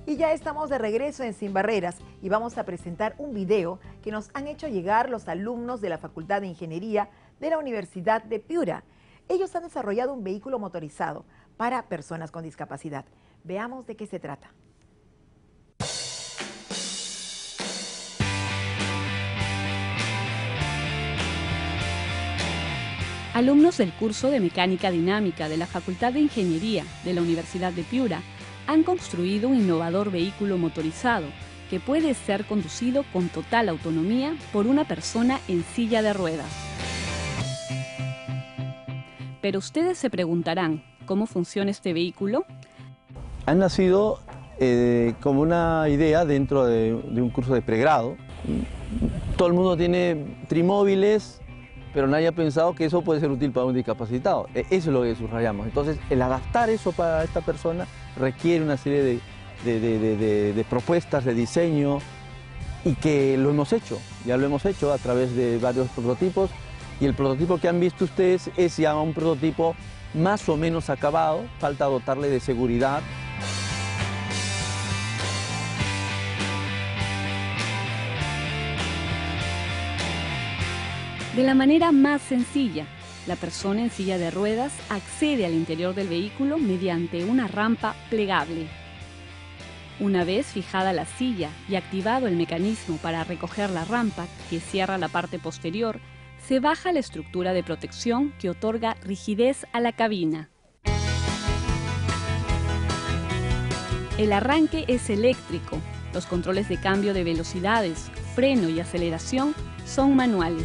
Y ya estamos de regreso en Sin Barreras y vamos a presentar un video que nos han hecho llegar los alumnos de la Facultad de Ingeniería de la Universidad de Piura. Ellos han desarrollado un vehículo motorizado para personas con discapacidad. Veamos de qué se trata. Alumnos del curso de Mecánica Dinámica de la Facultad de Ingeniería de la Universidad de Piura han construido un innovador vehículo motorizado que puede ser conducido con total autonomía por una persona en silla de ruedas. Pero ustedes se preguntarán, ¿cómo funciona este vehículo? Han nacido como una idea dentro de un curso de pregrado. Todo el mundo tiene trimóviles, pero nadie ha pensado que eso puede ser útil para un discapacitado. Eso es lo que subrayamos. Entonces, el adaptar eso para esta persona requiere una serie de propuestas, de diseño, y que lo hemos hecho. Ya lo hemos hecho a través de varios prototipos, y el prototipo que han visto ustedes es ya un prototipo más o menos acabado, falta dotarle de seguridad. De la manera más sencilla, la persona en silla de ruedas accede al interior del vehículo mediante una rampa plegable. Una vez fijada la silla y activado el mecanismo para recoger la rampa, que cierra la parte posterior, se baja la estructura de protección que otorga rigidez a la cabina. El arranque es eléctrico, los controles de cambio de velocidades, freno y aceleración son manuales.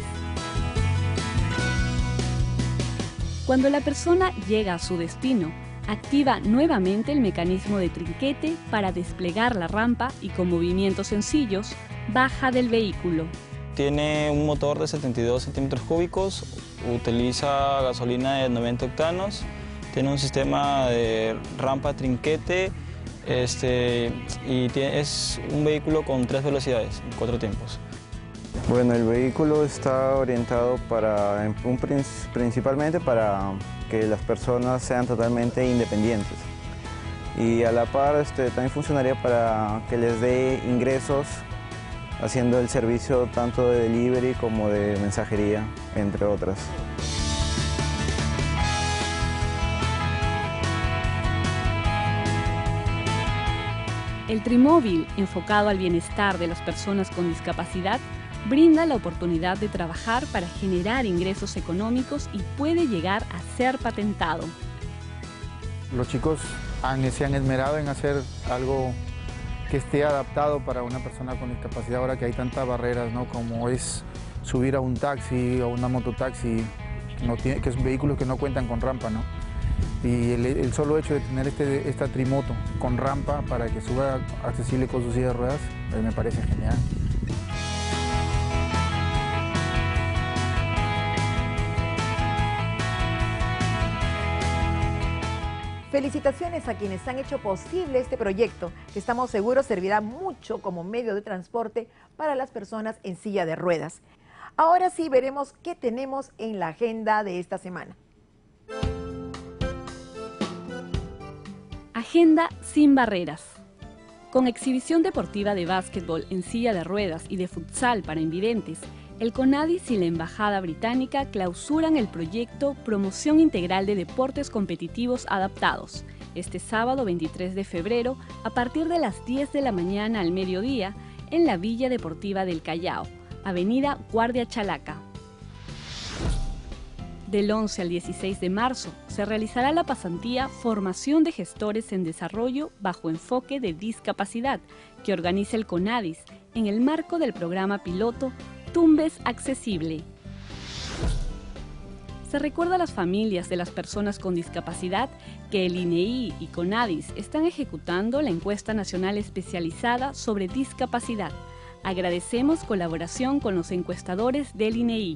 Cuando la persona llega a su destino, activa nuevamente el mecanismo de trinquete para desplegar la rampa y con movimientos sencillos, baja del vehículo. Tiene un motor de 72 centímetros cúbicos, utiliza gasolina de 90 octanos, tiene un sistema de rampa trinquete y es un vehículo con 3 velocidades, 4 tiempos. Bueno, el vehículo está orientado principalmente para que las personas sean totalmente independientes, y a la par también funcionaría para que les dé ingresos haciendo el servicio tanto de delivery como de mensajería, entre otras. El Trimóvil, enfocado al bienestar de las personas con discapacidad, brinda la oportunidad de trabajar para generar ingresos económicos y puede llegar a ser patentado. Los chicos se han esmerado en hacer algo que esté adaptado para una persona con discapacidad, ahora que hay tantas barreras, ¿no? Como es subir a un taxi o una mototaxi, que son vehículos que no cuentan con rampa, ¿no? Y el solo hecho de tener esta trimoto con rampa para que suba accesible con su silla de ruedas, me parece genial. Felicitaciones a quienes han hecho posible este proyecto, que estamos seguros servirá mucho como medio de transporte para las personas en silla de ruedas. Ahora sí veremos qué tenemos en la agenda de esta semana. Agenda Sin Barreras. Con exhibición deportiva de básquetbol en silla de ruedas y de futsal para invidentes, el CONADIS y la Embajada Británica clausuran el proyecto Promoción Integral de Deportes Competitivos Adaptados, este sábado 23 de febrero a partir de las 10 de la mañana al mediodía en la Villa Deportiva del Callao, Avenida Guardia Chalaca. Del 11 al 16 de marzo se realizará la pasantía Formación de Gestores en Desarrollo bajo enfoque de discapacidad que organiza el CONADIS en el marco del programa piloto Tumbes Accesible. Se recuerda a las familias de las personas con discapacidad que el INEI y CONADIS están ejecutando la encuesta nacional especializada sobre discapacidad. Agradecemos colaboración con los encuestadores del INEI.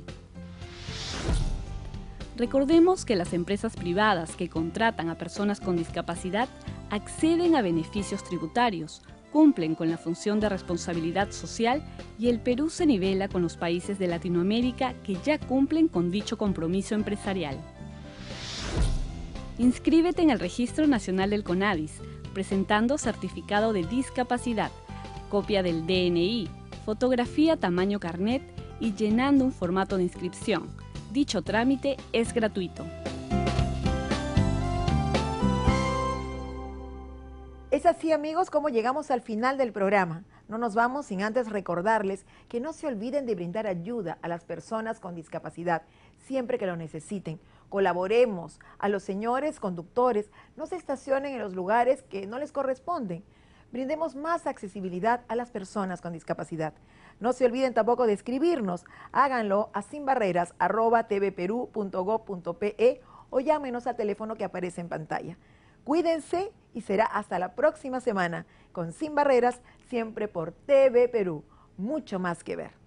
Recordemos que las empresas privadas que contratan a personas con discapacidad acceden a beneficios tributarios, cumplen con la función de responsabilidad social y el Perú se nivela con los países de Latinoamérica que ya cumplen con dicho compromiso empresarial. Inscríbete en el Registro Nacional del CONADIS, presentando certificado de discapacidad, copia del DNI, fotografía tamaño carnet y llenando un formato de inscripción. Dicho trámite es gratuito. Es así, amigos, como llegamos al final del programa. No nos vamos sin antes recordarles que no se olviden de brindar ayuda a las personas con discapacidad siempre que lo necesiten. Colaboremos. A los señores conductores, no se estacionen en los lugares que no les corresponden. Brindemos más accesibilidad a las personas con discapacidad. No se olviden tampoco de escribirnos. Háganlo a sinbarreras@tvperú.gov.pe o llámenos al teléfono que aparece en pantalla. Cuídense y será hasta la próxima semana con Sin Barreras, siempre por TV Perú. Mucho más que ver.